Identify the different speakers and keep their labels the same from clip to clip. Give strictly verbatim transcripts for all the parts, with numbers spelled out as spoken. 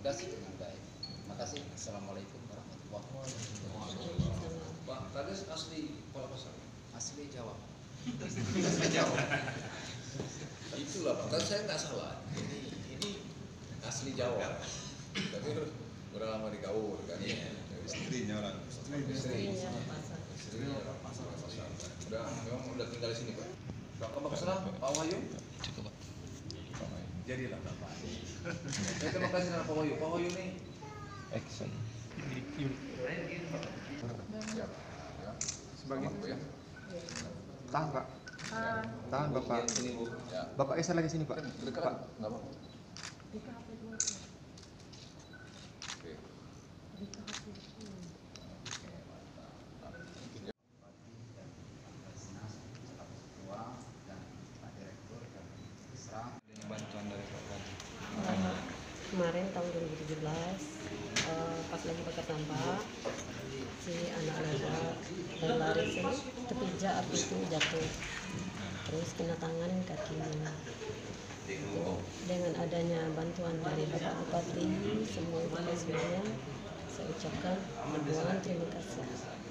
Speaker 1: tugas dengan baik. Terima kasih. Assalamualaikum warahmatullahi wabarakatuh.
Speaker 2: Pak Kades asli Kuala Pasar?
Speaker 1: Asli Jawa.
Speaker 2: Asli Jawa. Itulah Pak, kan saya nggak salah. Ini ini asli Jawa. Tapi udah lama di Kaur kan? Iya.
Speaker 3: Istrinya orang.
Speaker 2: Istri. Istrinya orang Pasar. Udah, memang udah tinggal di sini Pak. Bapak Bapak salah, Pak Wahyu?
Speaker 1: Cukup, Pak.
Speaker 2: Jadilah Bapak. Ya, terima kasih sama Pak Wahyu. Pak Wahyu nih.
Speaker 1: Action.
Speaker 2: Ya, ya.
Speaker 3: Sebagai
Speaker 2: Bu, ya.
Speaker 3: tahan Pak. Tahan
Speaker 2: Bu,
Speaker 3: Bapak.
Speaker 2: yang sini Bu. Ya.
Speaker 3: Bapak Esa lagi sini Pak.
Speaker 2: Dekat
Speaker 3: Pak.
Speaker 2: nggak apa? Oke.
Speaker 1: Bantuan dari Pak Kaji.
Speaker 4: Uh, kemarin tahun dua ribu tujuh belas uh, pas lagi bakar sampah si anak muda dan lari sih kepijak api itu jatuh terus kena tangan kakinya. Dengan adanya bantuan dari Bapak Bupati semua kita semuanya saya ucapkan ribuan terima kasih.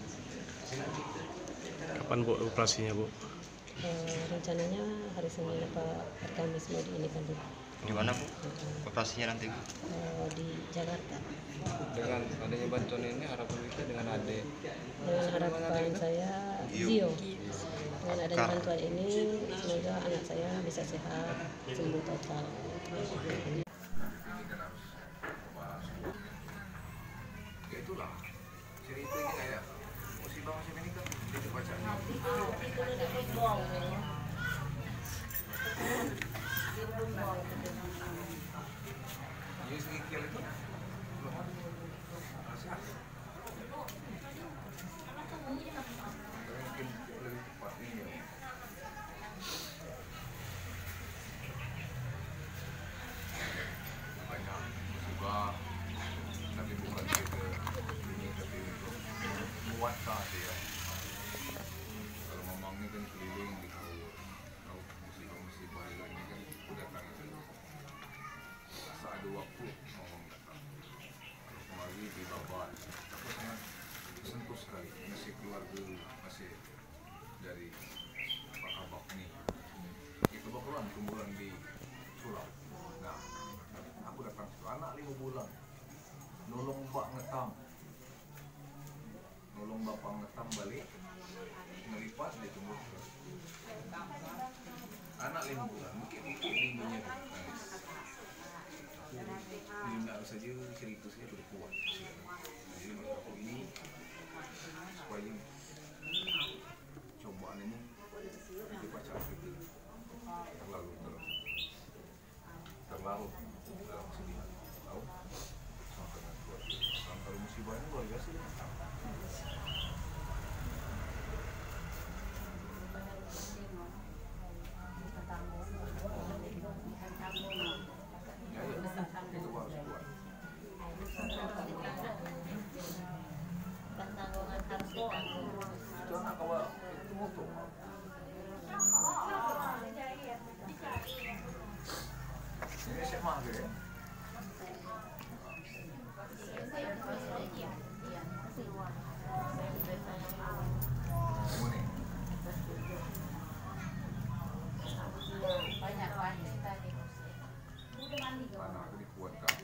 Speaker 5: Kapan Bu operasinya Bu?
Speaker 4: Uh, rencananya hari Senin apa hari Kamis mau diinikan dulu.
Speaker 6: Di mana Bu? Operasinya nanti Bu?
Speaker 4: Uh, di Jakarta.
Speaker 1: Dengan adanya bantuan ini harapan kita dengan adik.
Speaker 4: Dengan harapan saya Zio. Dengan adanya bantuan ini semoga anak saya bisa sehat sembuh total.
Speaker 2: Ya itulah cerita ini kayak musibah macam ini kan kita baca. Jadi segi kial itu belum nasihat. Mungkin lebih cepat ini ya. Banyak musibah, tapi bukan kita ini tapi untuk menguatkan dia. Kalau ngomong ini kan keliling di tahu musibah-musibah ini kan datang itu saat ada waktu ngomong datang. Kalau kemarin di Babat, aku sangat sentuh sekali. Masih keluarga masih dari Pak Abak ini. Itu bakalan kumpulan di Sulau. Nah, aku datang situ anak lima bulan, nolong mbak ngetam, nolong bapak ngetam balik, ngelipat dia tumbuh terus. Anak lima bulan, mungkin-mungkin ibunya nangis. Aku dengar saja cerita saya sudah kuat. Jadi menurut aku ini supaya cobaan ini dibaca kita terlalu ter- terlalu dalam kesedihan, tahu? Sampai nanti luar biasa. Sampai musibah ini luar biasa. Ya, ya, itu harus kuat.
Speaker 4: Pertanggungan harus ditanggung.
Speaker 2: Itu anak awal itu motor. Ini S M A ke ya? Kamu nih?
Speaker 4: Banyak wanita di
Speaker 2: Anak aku dikuatkan.